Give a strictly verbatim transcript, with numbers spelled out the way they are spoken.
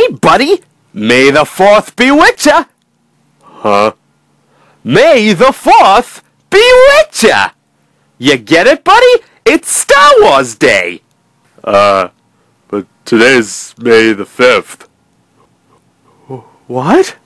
Hey, buddy! May the fourth be with ya! Huh? May the fourth be with ya! You get it, buddy? It's Star Wars Day! Uh, but today's May the fifth. What?